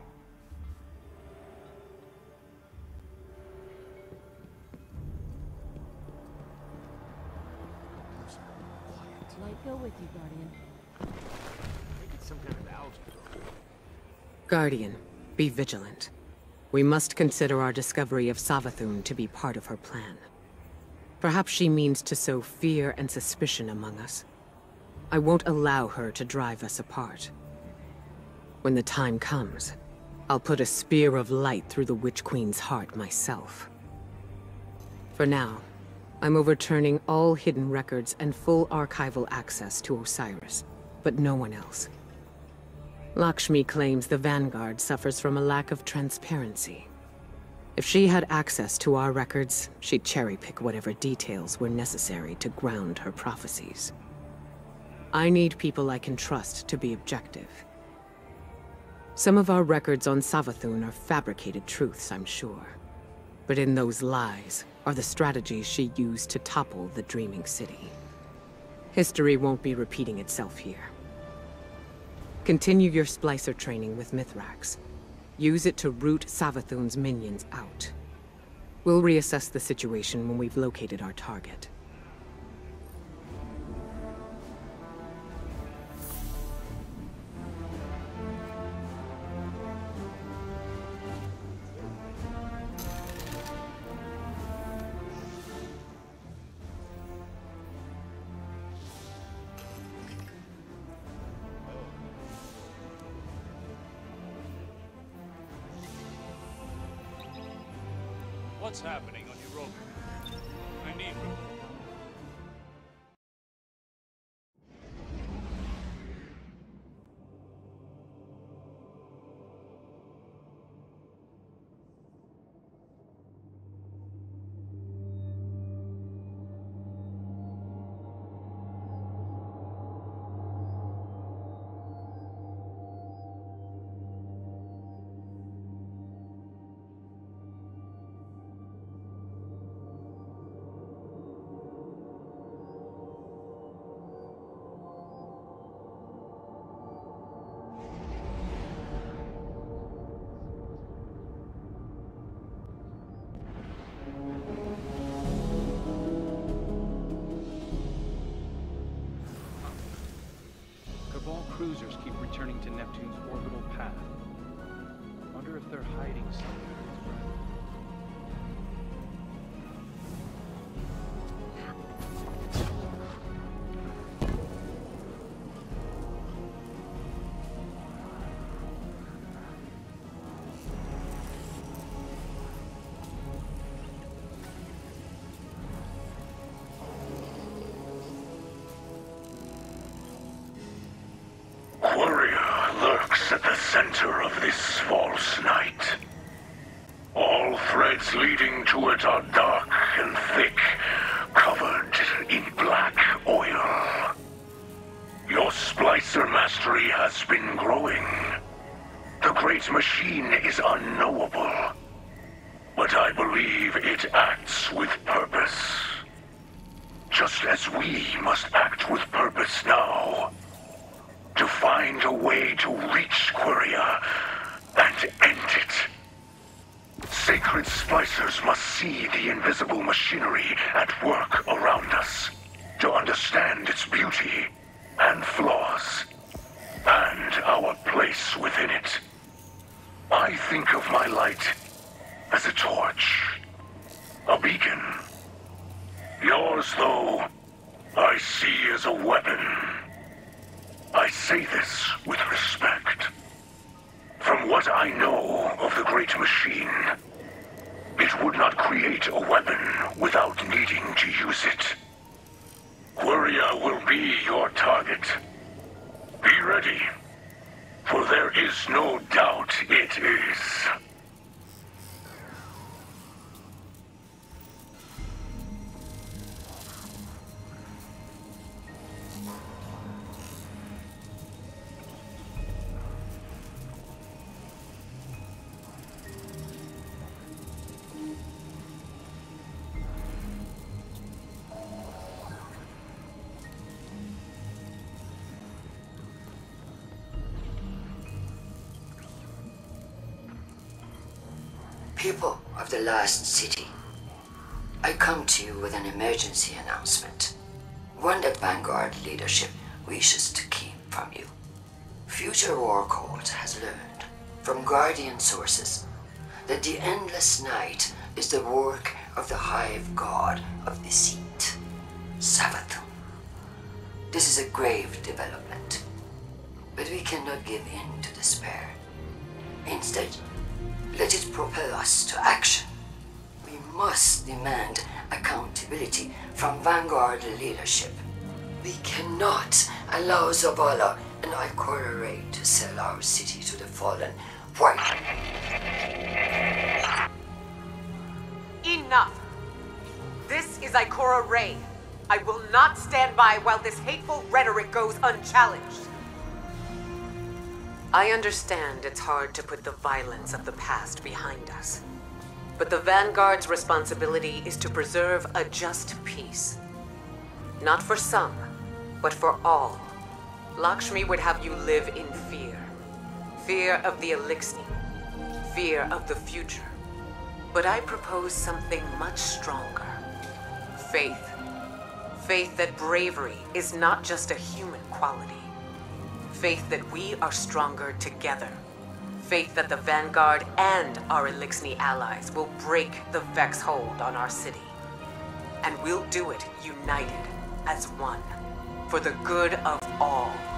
Light go with you, Guardian. Make it some kind of algebra. Guardian, be vigilant. We must consider our discovery of Savathun to be part of her plan. Perhaps she means to sow fear and suspicion among us. I won't allow her to drive us apart. When the time comes, I'll put a spear of light through the Witch Queen's heart myself. For now, I'm overturning all hidden records and full archival access to Osiris, but no one else. Lakshmi claims the Vanguard suffers from a lack of transparency. If she had access to our records, she'd cherry-pick whatever details were necessary to ground her prophecies. I need people I can trust to be objective. Some of our records on Savathun are fabricated truths, I'm sure. But in those lies are the strategies she used to topple the Dreaming City. History won't be repeating itself here. Continue your splicer training with Mithrax. Use it to root Savathun's minions out. We'll reassess the situation when we've located our target. What's happening on Europa? I need room. Cruisers keep returning to Neptune's orbital path. Wonder if they're hiding somewhere. At the center of this false night. All threads leading to it are dark and thick, covered in black oil. Your splicer mastery has been growing. The great machine is unknowable, but I believe it acts with purpose. Just as we must act with purpose now. To find a way to reach Queria and end it. Sacred splicers must see the invisible machinery at work around us to understand its beauty and flaws, and our place within it. I think of my light as a torch, a beacon. Yours, though, I see as a weapon. I say this with respect. From what I know of the Great Machine, it would not create a weapon without needing to use it. Queria will be your target. Be ready, for there is no doubt it is. People of the Lost City, I come to you with an emergency announcement. One that Vanguard leadership wishes to keep from you. Future War Code has learned from Guardian sources that the Endless Night is the work of the Hive God of Deceit, Savathun. This is a grave development, but we cannot give in to despair. Instead, let it propel us to action. We must demand accountability from Vanguard leadership. We cannot allow Zavala and Ikora Ray to sell our city to the Fallen White. Enough! This is Ikora Ray. I will not stand by while this hateful rhetoric goes unchallenged. I understand it's hard to put the violence of the past behind us. But the Vanguard's responsibility is to preserve a just peace. Not for some, but for all. Lakshmi would have you live in fear. Fear of the Elixni. Fear of the future. But I propose something much stronger. Faith. Faith that bravery is not just a human quality. Faith that we are stronger together. Faith that the Vanguard and our Elixni allies will break the Vex hold on our city. And we'll do it united as one, for the good of all.